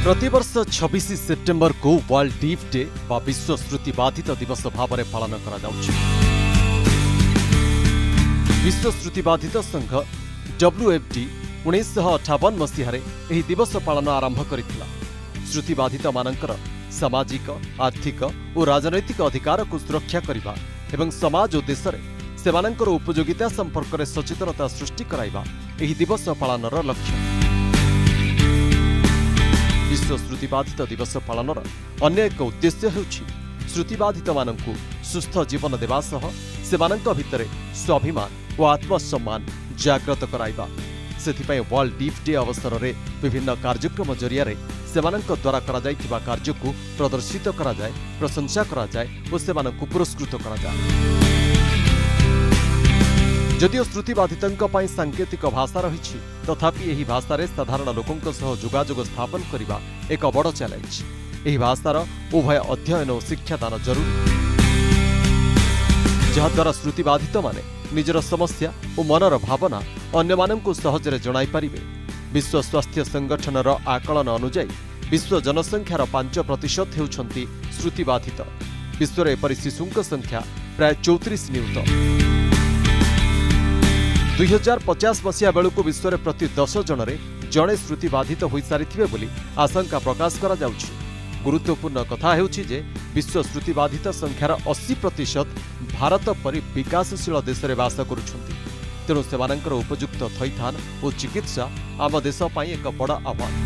प्रतिवर्ष 26 सेप्टेम्बर को world deaf day बा विश्व श्रुति बाधित दिवस भाव में पालन करा जाउछि। विश्व श्रुति बाधित संघ WFD 1958 मसीहारे एही दिवस पालन आरंभ करिथिला। श्रुति बाधित मानकर सामाजिक आर्थिक और राजनैतिक अधिकार को सुरक्षा करिबा एवं समाज और देश में सेमानंकर उपयोगिता संपर्क में सचेतनता सृष्टि कराइबा एही दिवस पालनर लक्ष्य। विश्व श्रुतिबाधित दिवस पालनर अन्य एक उद्देश्य हेउछि श्रुतिबाधित मानकु सुस्थ जीवन देवा सह सेमानंक भितरे स्वाभिमान और आत्मसम्मान जागृत कराइबा। सेथिपई वर्ल्ड डीफ डे अवसर में विभिन्न कार्यक्रम जरिया सेमानंक द्वारा करा जाइथिबा कार्यकु प्रदर्शित करा जाय, प्रशंसा करा जाय और सेमानंकु पुरस्कृत करा जाय। जदिओ श्रुतिबाधितंक पई सांकेतिक भाषा रही तथापि एही भाषारे साधारण लोकंक सह जोगाजोग स्थापन करिबा एक बड़ चैलेंज। एही भाषार उभय अध्ययन और शिक्षादान जरूरी, जहाद्वारा श्रुतिबाधित माने निजर समस्या और मनर भावना अन्य मानंकु सहजरे जणाई पारिबे। विश्व स्वास्थ्य संगठनर आकलन अनुसार विश्व जनसंख्यार 5% हेउछंती श्रुतिबाधित। विश्वर एपरि शिशुंक संख्या प्राय 34 नियुत। 2050 मसीहा बेलू विश्व में प्रति 10 जनरे जड़े श्रुतिबाधित हो सारी बोली आशंका प्रकाश करा जाउछि। गुरुत्वपूर्ण कथा हेउछि जे विश्व श्रुतिबाधित संख्यार 80% भारत परि विकासशील देश में बास करुछंती। तेणु सेमानंकर उपयुक्त थैथान और चिकित्सा आम देश पई एक बड़ आह्वान।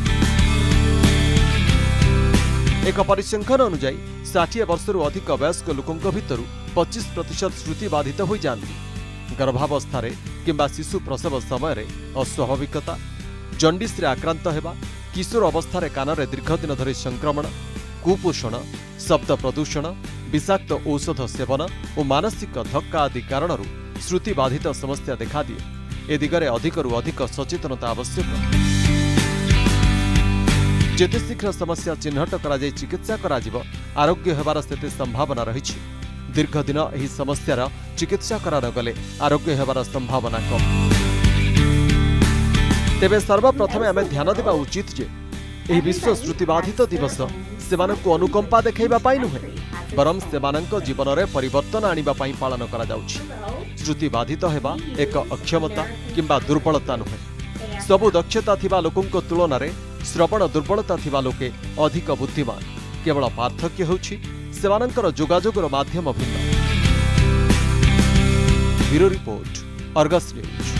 एक परिसंख्यान अनुसार 60 वर्षरू अधिक वयस्क लोकंक भितरु 25% श्रुतिबाधित हो जाती। गर्भावस्था किंबा शिशु प्रसव समय अस्वाभाविकता, जंडिस आक्रांत हेबा, किशोर अवस्था कान में दीर्घदिन धरी संक्रमण, कुपोषण, शब्द प्रदूषण, विषाक्त औषध सेवन और मानसिक धक्का आदि कारणरू श्रुतिबाधित समस्या देखा दिए। ए दिगरे अधिकरू अधिक सचेतनता आवश्यक। जेते शीघ्र समस्या चिन्हट करा जाय चिकित्सा करा जिवो आरोग्य हेबार सेते संभावना रहिछि। दीर्घ दिन एही समस्यार चिकित्सा करा न गले आरोग्य हेबार संभावना कम। तेबे सर्वप्रथमे आमे ध्यान देबा उचित जे एही विश्व श्रुतिबाधित दिवस सेमानकु अनुकंपा देखैबा पाई नुहे, बरम सेमानक जीवन में परिवर्तन आनिबा पाई पालन करा जाउछि। श्रुतिबाधित हेबा एक अक्षमता किंबा दुर्बलता नुहे। सबु दक्षता थिबा लोकंक तुलन में श्रवण दुर्बलता थिबा लोके अधिक बुद्धिमान। केवल पार्थक्य हेउछि सेमानंकर जोगाजोगर माध्यम भिन्न। Bureau report, Argus news.